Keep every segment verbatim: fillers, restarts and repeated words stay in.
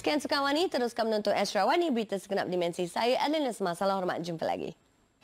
Sekian Sukan Awani, teruskan menonton Astro Awani, berita segenap dimensi. Saya Adeline Lesma, salam hormat, jumpa lagi.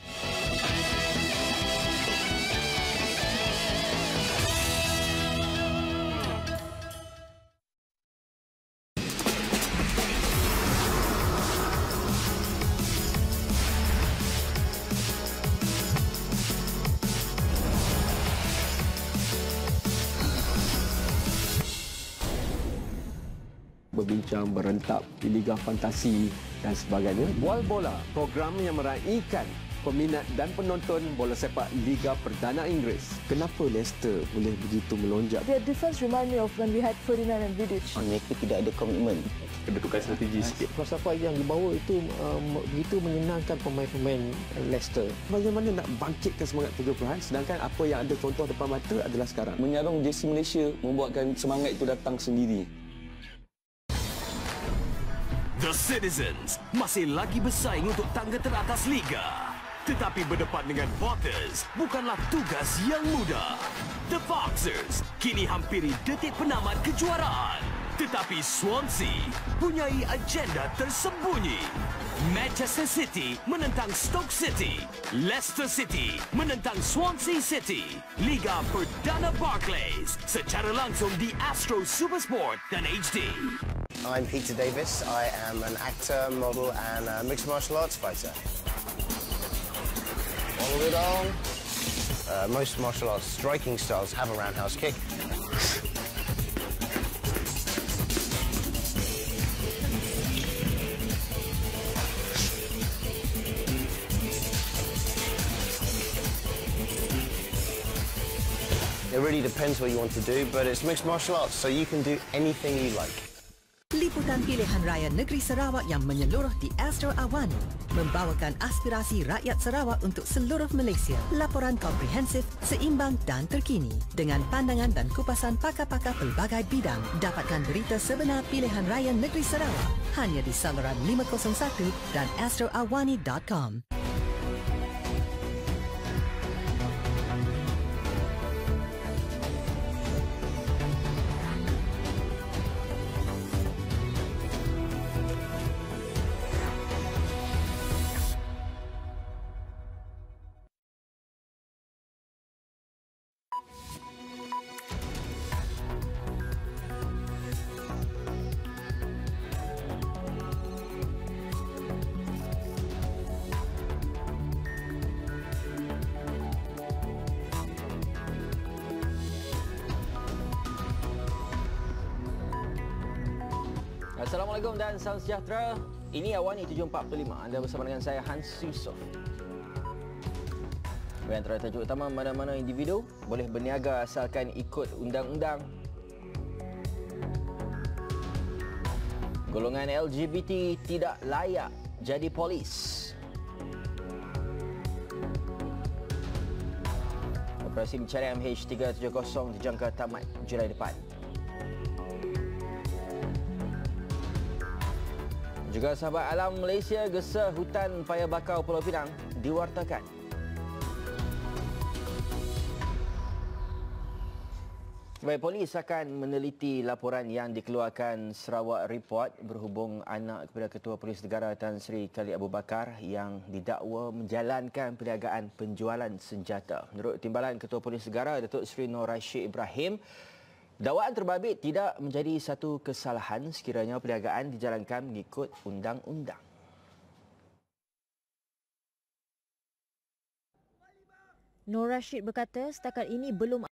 Berbincang, berentap di Liga Fantasi dan sebagainya. Bola Bola, program yang meraihkan peminat dan penonton bola sepak Liga Perdana Inggeris. Kenapa Leicester boleh begitu melonjak? Their defense remind me of when we had Ferdinand and Vidic. Mereka tidak ada komitmen. Kedudukan strategi sikit. Falsafah yang dibawa itu um, begitu menyenangkan pemain-pemain Leicester. Bagaimana nak bangkitkan semangat tiga puluhan sedangkan apa yang ada contoh depan mata adalah sekarang. Menyarung jersey Malaysia membuatkan semangat itu datang sendiri. The Citizens masih lagi bersaing untuk tangga teratas Liga. Tetapi berdepan dengan Potters bukanlah tugas yang mudah. The Foxers kini hampiri detik penamat kejuaraan. Tetapi Swansea punyai agenda tersembunyi. Manchester City menentang Stoke City. Leicester City menentang Swansea City. Liga Perdana Barclays secara langsung di Astro Supersport dan H D. I'm Peter Davis. I am an actor, model and a mixed martial arts fighter. All it on. Uh, most martial arts striking styles have a roundhouse kick. It really depends what you want to do, but it's mixed martial arts, so you can do anything you like. Liputan Pilihan Raya Negeri Sarawak yang menyeluruh di Astro Awani membawakan aspirasi rakyat Sarawak untuk seluruh Malaysia. Laporan komprehensif, seimbang dan terkini dengan pandangan dan kupasan pakar-pakar pelbagai bidang. Dapatkan berita sebenar Pilihan Raya Negeri Sarawak hanya di saluran lima kosong satu dan astro awani dot com. Assalamualaikum dan salam sejahtera. Ini Awani tujuh empat lima. Anda bersama dengan saya Hans Yusof. Di antara tajuk utama, mana-mana individu boleh berniaga asalkan ikut undang-undang. Golongan L G B T tidak layak jadi polis. Operasi pencarian M H tiga tujuh kosong dijangka tamat Julai depan. Juga sahabat alam Malaysia gesa hutan paya bakau Pulau Pinang diwartakan. Baik, polis akan meneliti laporan yang dikeluarkan Sarawak Report berhubung anak kepada Ketua Polis Negara Tan Sri Khalid Abu Bakar yang didakwa menjalankan perniagaan penjualan senjata. Menurut Timbalan Ketua Polis Negara Datuk Seri Nur Rashid Ibrahim, dakwaan terbabit tidak menjadi satu kesalahan sekiranya perniagaan dijalankan mengikut undang-undang. Nur Rashid berkata setakat ini belum